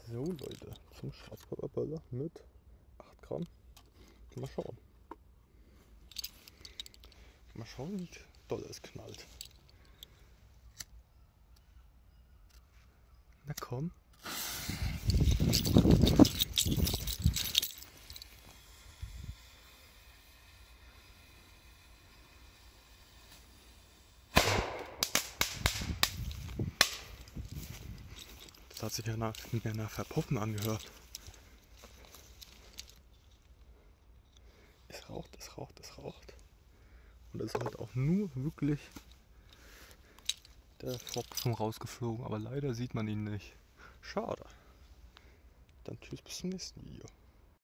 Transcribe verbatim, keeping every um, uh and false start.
So Leute, zum Schwarzpulverböller mit acht Gramm. Mal schauen. Mal schauen, wie doll es knallt. Na komm. Das hat sich ja nach, mehr nach Verpuffen angehört. Es raucht, es raucht, es raucht. Und es ist halt auch nur wirklich der Pfropfen rausgeflogen, aber leider sieht man ihn nicht. Schade. Dann tschüss, bis zum nächsten Video.